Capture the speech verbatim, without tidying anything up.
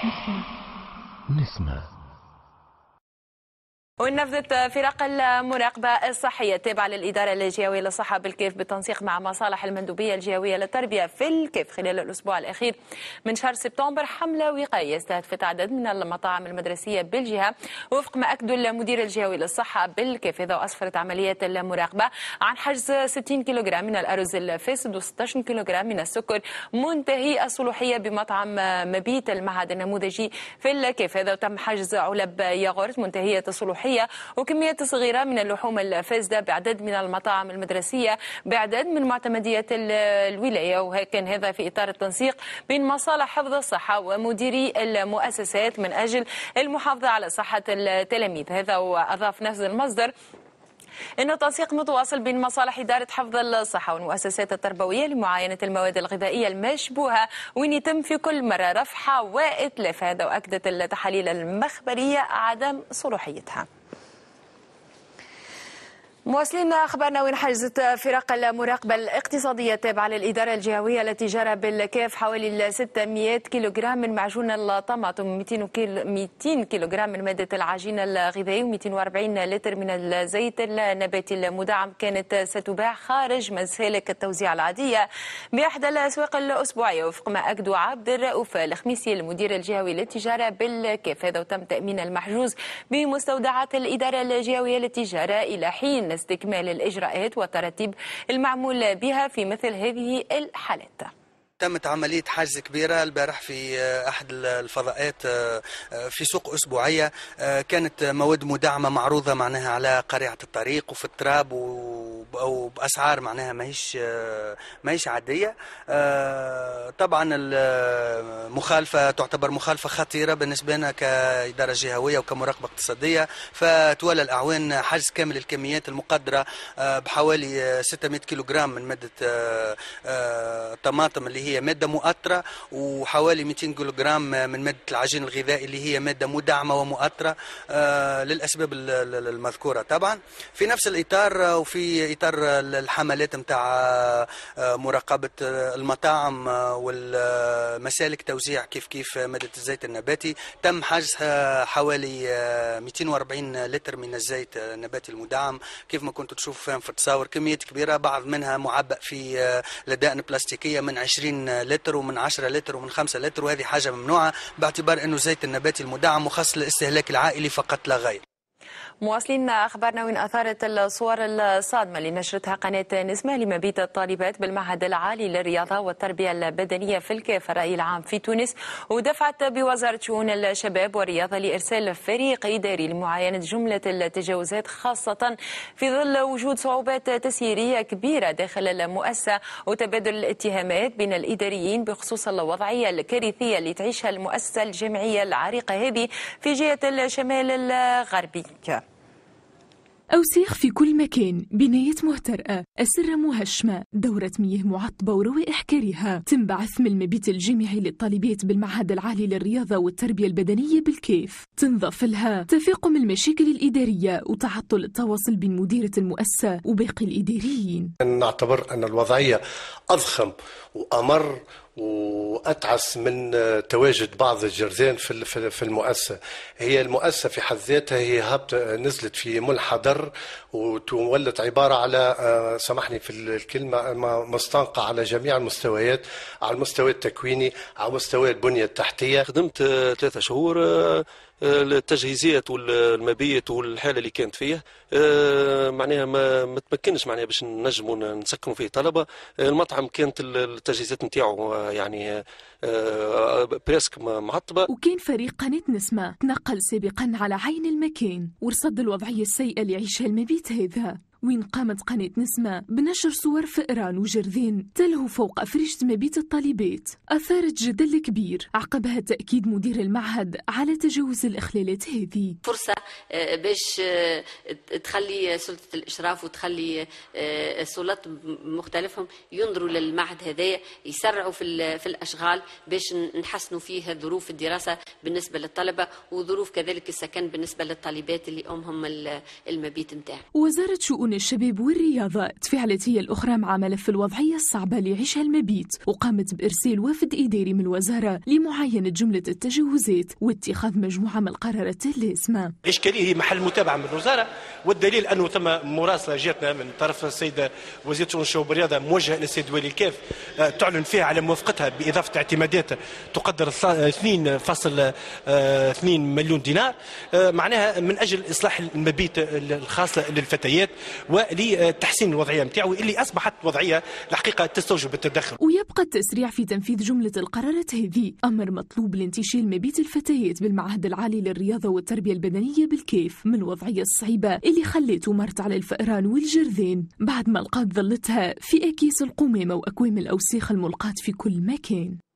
نسمة نسمة ونفذت فرق المراقبة الصحية التابعة للإدارة الجهوية للصحة بالكيف بالتنسيق مع مصالح المندوبية الجهوية للتربية في الكيف خلال الأسبوع الأخير من شهر سبتمبر حملة وقائية استهدفت عدد من المطاعم المدرسية بالجهة وفق ما أكد المدير الجهوي للصحة بالكيف. إذا أسفرت عمليات المراقبة عن حجز ستين كيلوغرام من الأرز الفاسد و16 كيلوغرام من السكر منتهي الصلاحية بمطعم مبيت المعهد النموذجي في الكيف. هذا وتم حجز علب ياغورت منتهية الصلاحية وكميات صغيرة من اللحوم الفاسدة بعدد من المطاعم المدرسية بعدد من معتمديات الولاية. وكان هذا في إطار التنسيق بين مصالح حفظ الصحة ومديري المؤسسات من أجل المحافظة على صحة التلاميذ. هذا وأضاف نفس المصدر إنه تنسيق متواصل بين مصالح إدارة حفظ الصحة والمؤسسات التربوية لمعاينة المواد الغذائية المشبوهة وين يتم في كل مرة رفعها وإتلافها. هذا وأكدت التحاليل المخبرية عدم صلاحيتها. مواصلين أخبارنا وين حجزت فرق المراقبة الاقتصادية التابعة للإدارة الجهوية للتجارة بالكيف حوالي ستمائة كيلوغرام من معجون الطماطم مئتين كيلوغرام من مادة العجين الغذائي ومئتين وأربعين لتر من الزيت النباتي المدعم كانت ستباع خارج مسالك التوزيع العادية بإحدى الأسواق الأسبوعية وفق ما أكدوا عبد الرؤوف الخميسي المدير الجهوي للتجارة بالكيف. هذا وتم تأمين المحجوز بمستودعات الإدارة الجهوية للتجارة إلى حين استكمال الإجراءات والترتيب المعمول بها في مثل هذه الحالات. تمت عملية حجز كبيرة البارح في أحد الفضاءات في سوق أسبوعية. كانت مواد مدعمة معروضة معناها على قريعة الطريق وفي التراب أو بأسعار معناها ماهيش ماهيش عادية. طبعا المخالفة تعتبر مخالفة خطيرة بالنسبة لنا كإدارة جهوية وكمراقبة اقتصادية. فتولى الأعوان حجز كامل الكميات المقدرة بحوالي ستمائة كيلوغرام من مادة الطماطم اللي هي هي مادة مؤثرة وحوالي مئتين كيلوغرام من مادة العجين الغذائي اللي هي مادة مدعمة ومؤثرة آه للأسباب المذكورة. طبعا في نفس الإطار وفي إطار الحملات متاع آه مراقبة المطاعم والمسالك توزيع كيف كيف مادة الزيت النباتي تم حجز حوالي مئتين وأربعين لتر من الزيت النباتي المدعم. كيف ما كنت تشوف في التصاور كميات كبيرة بعض منها معبأ في لدائن بلاستيكية من عشرين لتر ومن عشرة لتر ومن خمسة لتر وهذه حاجة ممنوعة باعتبار أنه الزيت النباتي المدعم مخصص للاستهلاك العائلي فقط لا غير. مواصلين أخبارنا وين أثارت الصور الصادمة اللي نشرتها قناة نسمة لمبيت الطالبات بالمعهد العالي للرياضة والتربية البدنية في الكيف الرأي العام في تونس ودفعت بوزارة شؤون الشباب والرياضة لإرسال فريق إداري لمعاينة جملة التجاوزات خاصة في ظل وجود صعوبات تسييرية كبيرة داخل المؤسسة وتبادل الاتهامات بين الإداريين بخصوص الوضعية الكارثية اللي تعيشها المؤسسة الجامعية العريقة هذه في جهة الشمال الغربي. أوساخ في كل مكان، بنايات مهترئة، أسرة مهشمة، دورة مياه معطبة وروائح كريهة تنبعث من المبيت الجامعي للطالبات بالمعهد العالي للرياضة والتربية البدنية بالكيف. تنضاف لها تفاقم المشاكل الإدارية وتعطل التواصل بين مديرة المؤسسة وباقي الإداريين. نعتبر أن الوضعية أضخم وأمر وأتعس من تواجد بعض الجرذان في في المؤسسة. هي المؤسسة في حد ذاتها هي هبط نزلت في منحدر وتولت عبارة على سامحني في الكلمة مستنقع على جميع المستويات، على المستوى التكويني، على مستوى البنية التحتية. خدمت ثلاثة شهور التجهيزات والمبيت والحاله اللي كانت فيه معناها ما ما تمكنش معناها باش نجموا نسكنوا فيه طلبه. المطعم كانت التجهيزات نتاعو يعني بريسك معطبه. وكان فريق قناه نسمه تنقل سابقا على عين المكان ورصد الوضعيه السيئه اللي يعيشها المبيت هذا، وين قامت قناة نسمة بنشر صور فئران وجرذين تلهو فوق أفرشة مبيت الطالبات أثارت جدل كبير عقبها تأكيد مدير المعهد على تجاوز الإخلالات هذه. فرصة باش تخلي سلطة الإشراف وتخلي السلطات مختلفهم ينظروا للمعهد هذايا يسرعوا في في الأشغال باش نحسنوا فيه ظروف الدراسة بالنسبة للطلبة وظروف كذلك السكن بالنسبة للطالبات اللي أمهم المبيت نتاعهم. وزارة شؤون شؤون الشباب والرياضة تفاعلت هي الأخرى مع ملف الوضعية الصعبة اللي يعيشها المبيت، وقامت بإرسال وفد إداري من الوزارة لمعاينة جملة التجاوزات واتخاذ مجموعة من القرارات اللازمة. الإشكالية هي محل متابعة من الوزارة، والدليل أنه ثم مراسلة جاتنا من طرف السيدة وزيرة شؤون الشباب والرياضة موجهة إلى السيد والي الكاف تعلن فيها على موافقتها بإضافة اعتمادات تقدر اثنين فاصلة اثنين مليون دينار، معناها من أجل إصلاح المبيت الخاص للفتيات ولتحسين الوضعية نتاعو اللي أصبحت وضعية الحقيقة تستوجب التدخل. ويبقى التسريع في تنفيذ جملة القرارات هذه أمر مطلوب لانتشال مبيت الفتيات بالمعهد العالي للرياضة والتربية البدنية بالكيف من الوضعية الصعيبة اللي خلته مرت على الفئران والجرذين بعد ما لقات ظلتها في أكياس القمامة وأكوام الأوساخ الملقاة في كل مكان.